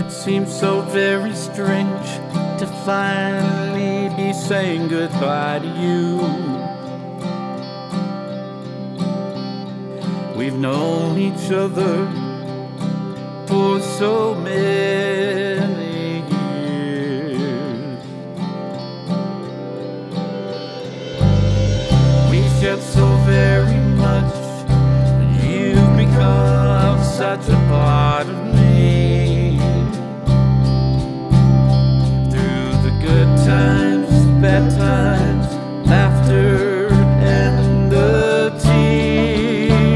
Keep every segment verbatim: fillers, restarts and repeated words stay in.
It seems so very strange to finally be saying goodbye to you. We've known each other for so many years. We shared so very much, and you've become such a part of me. Through the good times, bad times, laughter, and the tears.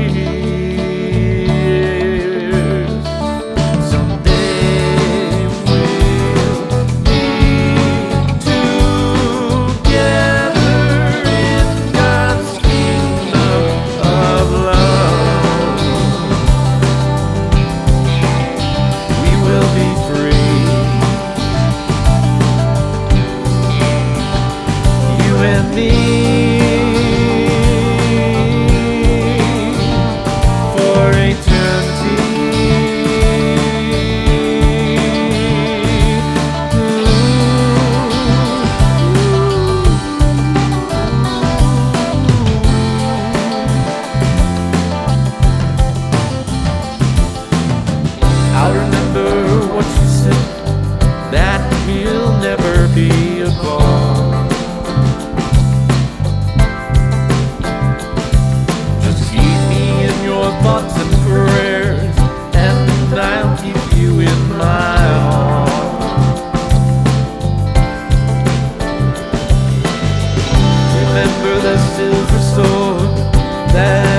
I'll remember what you said, that we'll never be apart. Just keep me in your thoughts and prayers, and I'll keep you in my heart. Remember the silver sword that